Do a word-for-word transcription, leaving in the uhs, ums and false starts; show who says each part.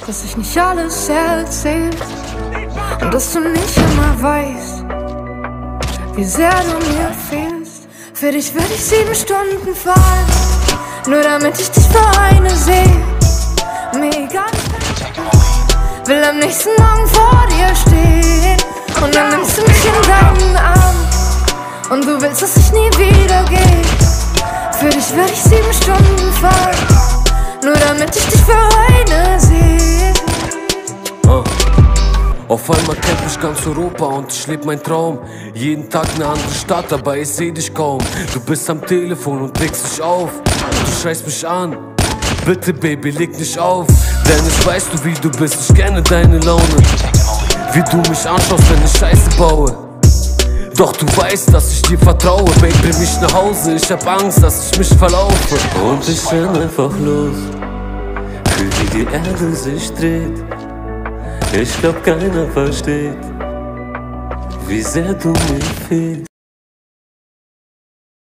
Speaker 1: dass ich nicht alles erzähl und dass du nicht immer weißt, wie sehr du mir fehlst. Für dich würde ich sieben Stunden fahren, nur damit ich dich für eine sehe. Mir egal, ich will am nächsten Morgen vor dir stehen und dann nimmst du mich in deinen Arm und du willst, dass ich nie wieder gehe. Für dich würde ich sieben Stunden fahren, nur damit ich dich für eine sehe.
Speaker 2: uh. Auf einmal kennt mich ganz Europa und ich leb mein Traum. Jeden Tag eine andere Stadt, aber ich seh dich kaum. Du bist am Telefon und legst dich auf. Du schreist mich an, bitte Baby, leg nicht auf. Denn ich weiß du wie du bist, ich kenne deine Laune. Wie du mich anschaust, wenn ich Scheiße baue. Doch du weißt, dass ich dir vertraue. Baby, bring mich nach Hause, ich hab Angst, dass ich mich verlaufe. Und ich renn einfach los, fühl wie die Erde sich dreht. Ich glaub keiner versteht, wie sehr du mir fehlst.